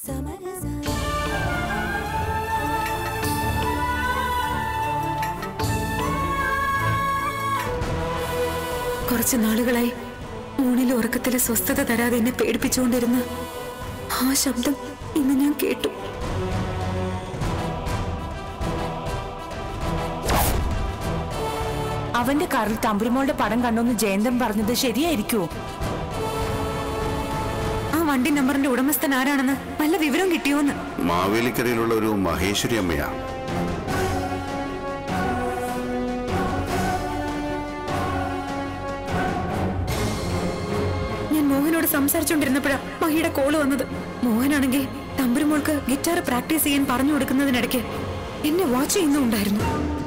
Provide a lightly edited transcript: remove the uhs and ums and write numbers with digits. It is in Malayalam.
കുറച്ചു നാളുകളായി ഊണിലെ ഉറക്കത്തിലെ സ്വസ്ഥത തരാതെ എന്നെ പേടിപ്പിച്ചുകൊണ്ടിരുന്ന ആ ശബ്ദം ഇന്ന് ഞാൻ കേട്ടു. അവന്റെ കാറിൽ തമ്പുരുമോളുടെ പടം കണ്ടോന്ന് ജയന്തൻ പറഞ്ഞത് ശരിയായിരിക്കുമോ? ആ വണ്ടി നമ്പറിന്റെ ഉടമസ്ഥൻ ആരാണെന്ന് വല്ല വിവരം കിട്ടിയോന്ന്? മാവേലിക്കരയിലുള്ള ഒരു മഹേശ്വരി അമ്മയാ. ഞാൻ മോഹനോട് സംസാരിച്ചോണ്ടിരുന്നപ്പോഴാ മഹിയുടെ കോള് വന്നത്. മോഹനാണെങ്കിൽ തമ്പുരുമോൾക്ക് ഗിറ്റാർ പ്രാക്ടീസ് ചെയ്യാൻ പറഞ്ഞു കൊടുക്കുന്നതിനിടയ്ക്ക് എന്നെ വാച്ച് ചെയ്യുന്നുണ്ടായിരുന്നു.